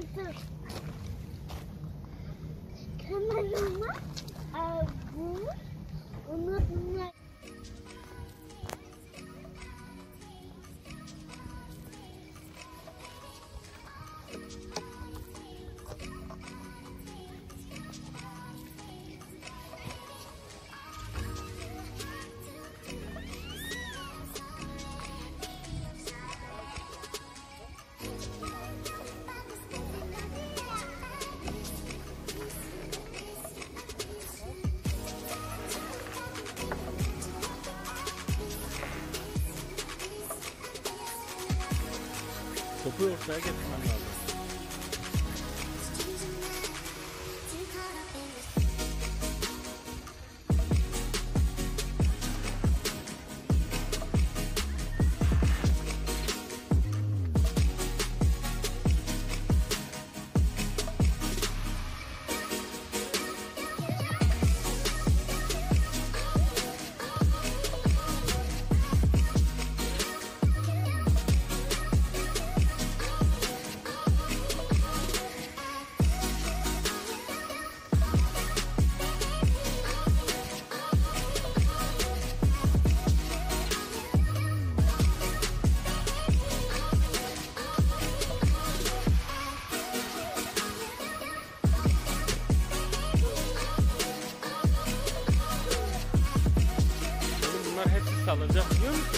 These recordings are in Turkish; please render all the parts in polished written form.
dur. Kamerama bu unutma. Topu ortaya getirmem lazım. Bunlar hepsi salınacak, biliyor musun?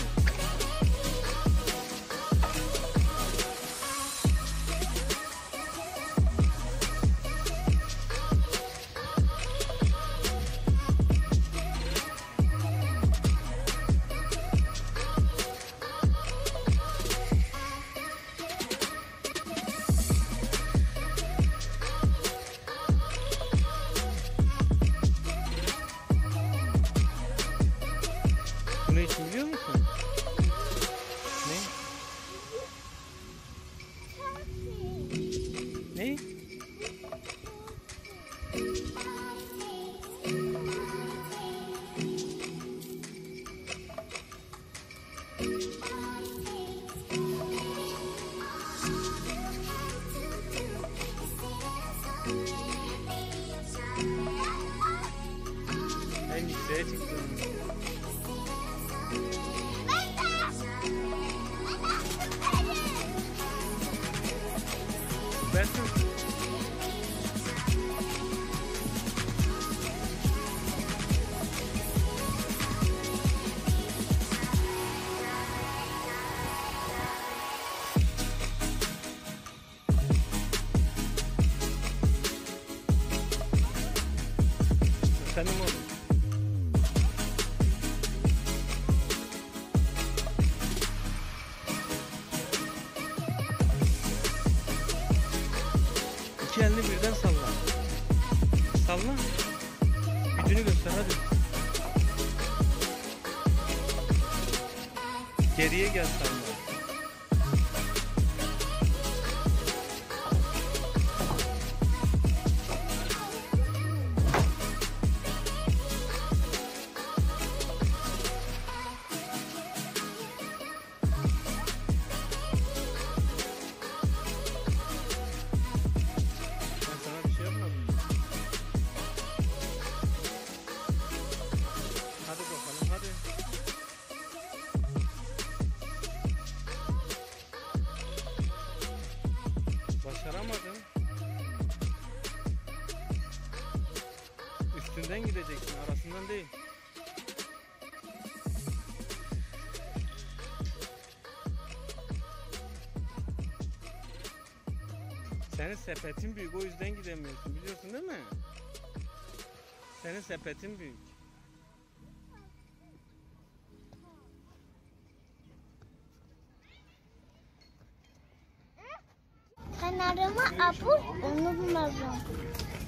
Bu ne için biliyor musun? Ne? Ne? En yükseğe çıktım. Bensin. Efendim oğlum. İki elini birden salla. Salla. Gücünü göster hadi. Geriye gel salla. Hadi bakalım hadi. Başaramadın. Üstünden gideceksin, arasından değil. Senin sepetin büyük, o yüzden gidemiyorsun, biliyorsun değil mi? Senin sepetin büyük. Kanalıma abone olmayı unutmayın.